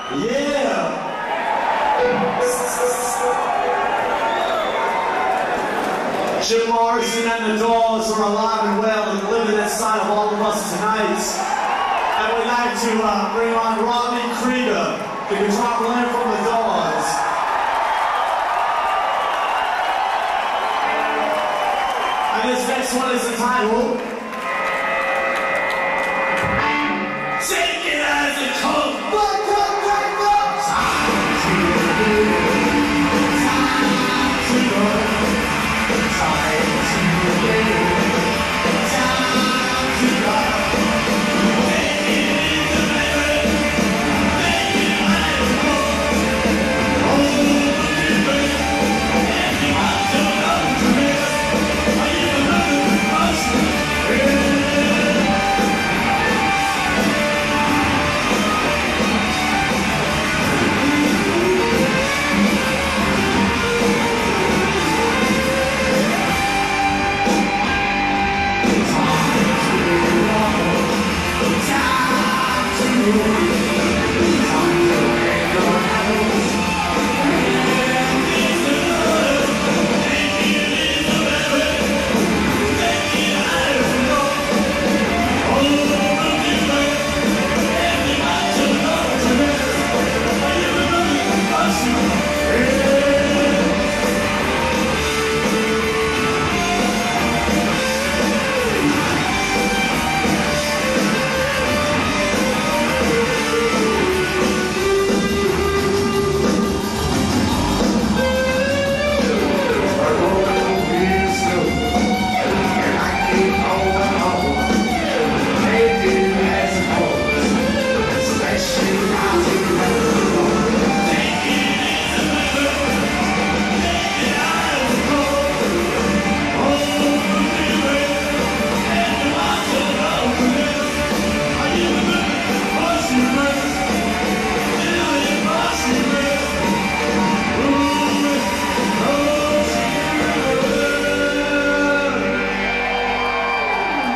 Yeah! Jim Morrison and the Doors are alive and well and living inside of all of us tonight. And we'd like to bring on Robby Krieger, the guitar player from the Doors. And this next one is entitled